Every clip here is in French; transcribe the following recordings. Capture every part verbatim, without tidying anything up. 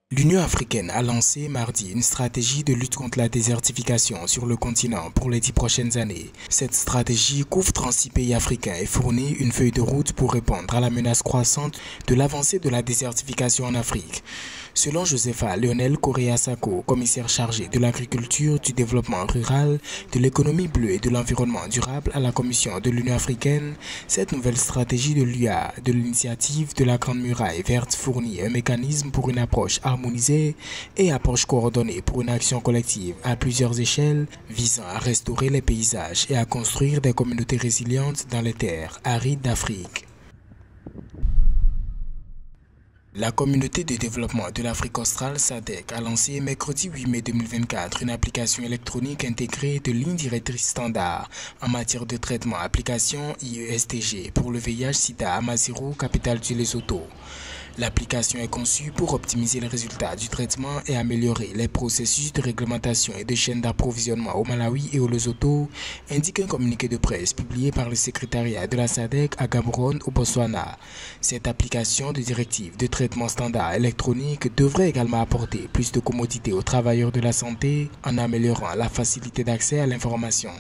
L'Union africaine a lancé mardi une stratégie de lutte contre la désertification sur le continent pour les dix prochaines années. Cette stratégie couvre trente-six pays africains et fournit une feuille de route pour répondre à la menace croissante de l'avancée de la désertification en Afrique. Selon Josepha Lionel Correa-Sacco, commissaire chargé de l'agriculture, du développement rural, de l'économie bleue et de l'environnement durable à la Commission de l'Union africaine, cette nouvelle stratégie de l'U A, de l'initiative de la Grande Muraille verte, fournit un mécanisme pour une approche harmonisée et approche coordonnée pour une action collective à plusieurs échelles visant à restaurer les paysages et à construire des communautés résilientes dans les terres arides d'Afrique. La communauté de développement de l'Afrique australe S A D C a lancé mercredi huit mai deux mille vingt-quatre une application électronique intégrée de lignes directrices standards en matière de traitement application I E S T G pour le V I H-Sida à Maseru, capitale du Lesotho. L'application est conçue pour optimiser les résultats du traitement et améliorer les processus de réglementation et de chaîne d'approvisionnement au Malawi et au Lesotho, indique un communiqué de presse publié par le secrétariat de la S A D C à Gaborone au Botswana. Cette application de directive de traitement standard électronique devrait également apporter plus de commodité aux travailleurs de la santé en améliorant la facilité d'accès à l'information.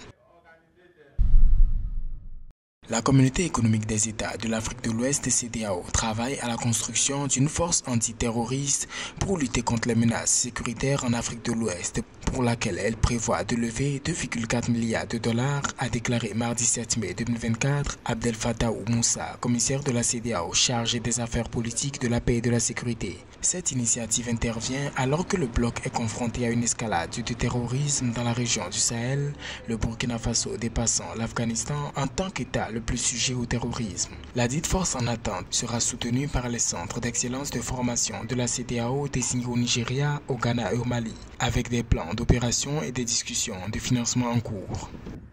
La Communauté économique des États de l'Afrique de l'Ouest C E D E A O travaille à la construction d'une force antiterroriste pour lutter contre les menaces sécuritaires en Afrique de l'Ouest, pour laquelle elle prévoit de lever deux virgule quatre milliards de dollars, a déclaré mardi sept mai deux mille vingt-quatre Abdel Fattah Moussa, commissaire de la C E D E A O chargé des affaires politiques, de la paix et de la sécurité. Cette initiative intervient alors que le bloc est confronté à une escalade du terrorisme dans la région du Sahel, le Burkina Faso dépassant l'Afghanistan en tant qu'État le plus sujet au terrorisme. La dite force en attente sera soutenue par les centres d'excellence de formation de la C E D E A O désignés au Nigeria, au Ghana et au Mali, avec des plans d'opération et des discussions de financement en cours.